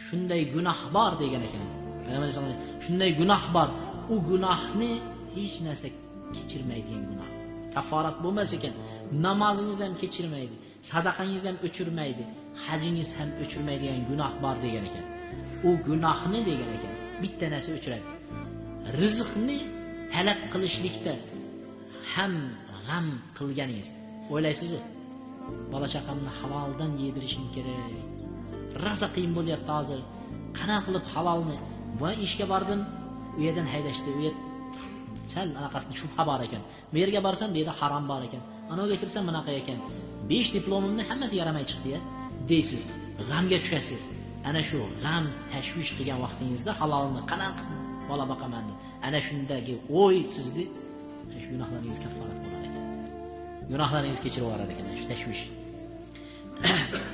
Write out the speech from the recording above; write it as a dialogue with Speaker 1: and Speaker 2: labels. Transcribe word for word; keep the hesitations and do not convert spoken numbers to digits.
Speaker 1: shunday gunoh bor degan ekan. Payg'ambar alayhisalom shunday gunoh bor, u gunohni hech narsa kechirmaydigan gunoh. Kaforat bo'lmas ekan. Namozingiz ham kechirmaydi, sadaqangiz ham o'chirmaydi, hajingiz ham o'chirmaydigan gunoh bor degan ekan. U gunohni degan ekan. Bitta narsa o'chiradi. Rizqni talab qilishlikda ham g'am qilganingiz. O'ylaysiz-ku, bola chaqamni haloldan yedirishim kerak. Rosa qiyin bo'lyapti hozir. Qanaqa qilib halolni? Bu ishga bordim, u yerdan haydashdi, u yer sal anaqasida shubha bor ekan. Bu yerga borsam, bu yerda harom bor ekan. Anaga kirsam bunaqa ekan. besh diplomimni hammasi yaramay chiqdi-ya, deysiz. G'amga tushasiz. Ana shu g'am, tashvish qilgan vaqtingizda halolni qanaqa bola boqaman deb. Ana shundagi o'y sizni shu gunohlaringiz kafforat bo'lar ekan. Gunohlaringiz kechirib yuborar ekan shu tashvish.